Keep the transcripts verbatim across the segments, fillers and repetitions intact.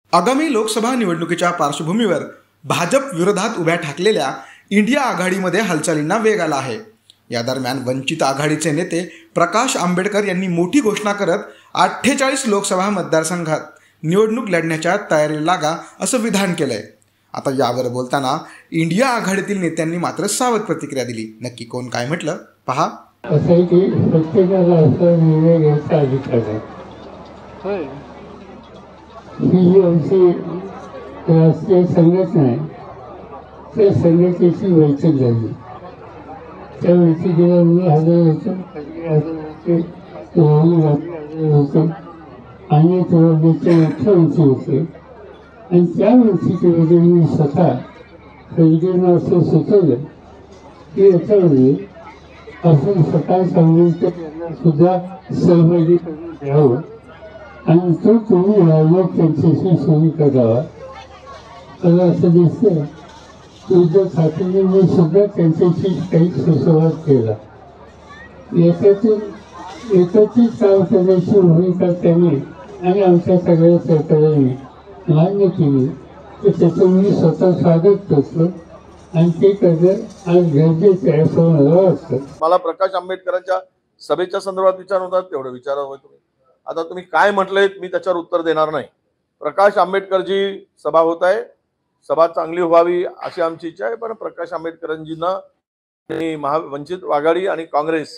आगामी लोकसभा निवडणुकीच्या पार्श्वभूमीवर भाजप विरोधात उभ्या ठाकलेल्या इंडिया आघाडीमध्ये हालचालींना वेग आला आहे। या दरम्यान वंचित आघाडीचे नेते प्रकाश आंबेडकर यांनी मोठी घोषणा करत अठ्ठेचाळीस लोकसभा मतदारसंघात निवडणूक लढण्याच्या तयारीला लागा असं विधान केलंय। आता यावर बोलताना इंडिया आघाडीतील नेत्यांनी मात्र सावध प्रतिक्रिया दिली। नक्की कोण काय म्हटलं पहा। असं की प्रत्येकाला असा निर्णय घ्यायचा अधिकार आहे। होय, ही जी आमची राष्ट्रीय संघटना आहे त्या संघटनेची बैठक झाली। त्या बैठकीला मी हजर होतो, हजर होते आणि राज्याचे मुख्यमंत्री होते आणि त्या बैठकीमध्ये मी स्वतः खजिना असं सुचवलं की याच्यामध्ये आपण स्वतः सांगितलं यांना सुद्धा सहभागी करून द्यावं आणि तो तुम्ही राजक त्यांच्याशी सुरू करावा। मला असं दिसतं उद्धव ठाकरेंनी सुद्धा त्यांच्याशी काही सुसंवाद केला। याच्यातून एकत्रित काम करण्याची भूमिका त्यांनी आणि आमच्या सगळ्या सरकारांनी मान्य केली, तर त्याचं मी स्वतः स्वागत करतो आणि ते करणं आज गरजेचं आहे असं मला वाटतं। मला प्रकाश आंबेडकरांच्या सभेच्या संदर्भात विचार होता, तेवढं विचारावं तुम्ही। आता तुम्ही काय म्हटलंय मी त्याच्यावर उत्तर देणार नाही। प्रकाश आंबेडकरजी सभा होत आहे, सभा चांगली व्हावी अशी आमची इच्छा आहे, पण प्रकाश आंबेडकरांजींना त्यांनी महा वंचित आघाडी आणि काँग्रेस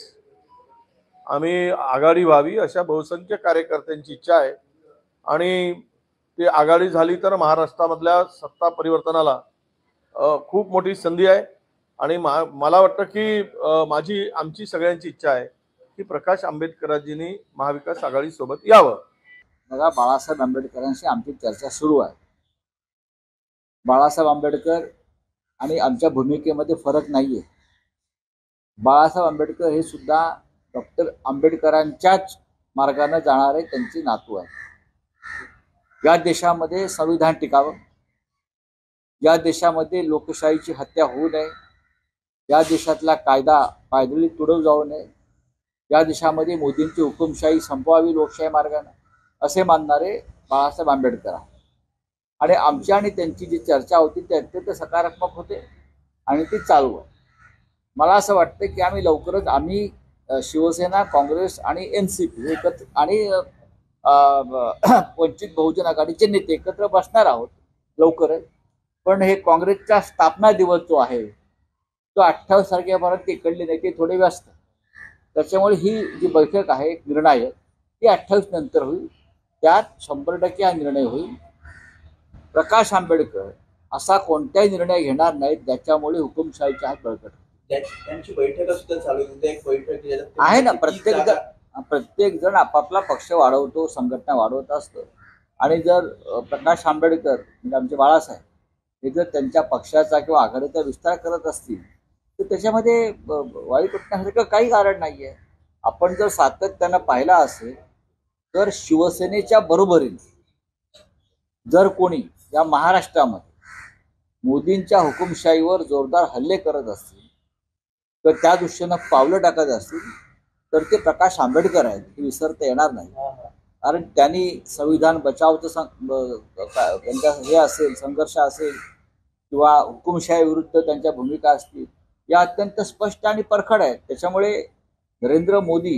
आम्ही आघाडी व्हावी अशा बहुसंख्य कार्यकर्त्यांची इच्छा आहे आणि ती आघाडी झाली तर महाराष्ट्रामधल्या सत्ता परिवर्तनाला खूप मोठी संधी आहे आणि मला वाटतं की माझी आमची सगळ्यांची इच्छा आहे की प्रकाश आंबेडकरांजींनी महाविकास आघाडी सोबत यावं। बघा, बाळासाहेब आंबेडकरांशी आमची चर्चा सुरू आहे। बाळासाहेब आंबेडकर आणि आमच्या भूमिकेमध्ये फरक नाहीये। बाळासाहेब आंबेडकर हे सुद्धा डॉक्टर आंबेडकरांच्याच मार्गाने जाणारे त्यांची नातू आहे। या देशामध्ये संविधान टिकावं, या देशामध्ये लोकशाहीची हत्या होऊ नये, या देशातला कायदा पायदळी तुडव जाऊ नये, या देशामध्ये मोदींची हुकुमशाही संपवावी लोकशाही मार्गाने असे मानणारे बाळासाहेब आंबेडकर आहे। आणि आमची आणि त्यांची जी चर्चा होती ती अत्यंत सकारात्मक होते आणि ती चालू आहे। मला असं वाटतं की आम्ही लवकरच आम्ही शिवसेना, काँग्रेस आणि एन सी पी एकत्र आणि वंचित बहुजन आघाडीचे नेते एकत्र बसणार आहोत लवकरच। पण हे काँग्रेसचा स्थापना दिवस जो आहे तो अठ्ठावीस तारखेपर्यंत इकडले नेते थोडे व्यस्त, त्याच्यामुळे ही जी बैठक आहे निर्णायक ती अठ्ठावीस नंतर होईल। त्यात शंभर टक्के हा निर्णय होईल। प्रकाश आंबेडकर असा कोणताही निर्णय घेणार नाहीत ज्याच्यामुळे हुकुमशाहीचा हात बळकट होईल। त्यांची बैठक सुद्धा चालू एक बैठक आहे ना। प्रत्येक जण प्रत्येक जण आपापला पक्ष वाढवतो, संघटना वाढवत असतो आणि जर प्रकाश आंबेडकर म्हणजे आमचे बाळासाहेब हे जर त्यांच्या पक्षाचा किंवा आघाडीचा विस्तार करत असतील तर त्याच्यामध्ये वाईट वाटण्यासारखं काही कारण नाहीये। आपण जर सातत्यानं पाहिला असेल तर शिवसेनेच्या बरोबरीने जर कोणी या महाराष्ट्रामध्ये मोदींच्या हुकुमशाहीवर जोरदार हल्ले करत असतील तर त्या दृष्टीनं पावलं टाकत असतील तर ते प्रकाश आंबेडकर आहेत हे विसरता येणार नाही। कारण त्यांनी संविधान बचावचं त्यांचा हे असेल संघर्ष असेल किंवा हुकुमशाही विरुद्ध त्यांच्या भूमिका असतील या अत्यंत स्पष्ट आणि परखड आहेत। त्याच्यामुळे नरेंद्र मोदी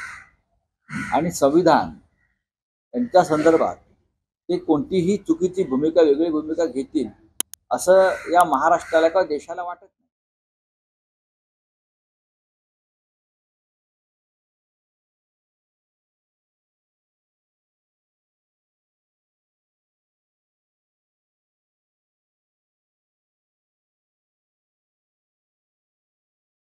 आणि संविधान यांच्या संदर्भात ते कोणतीही चुकीची भूमिका वेगळी भूमिका घेतील असं या महाराष्ट्राला किंवा देशाला वाटत नाही।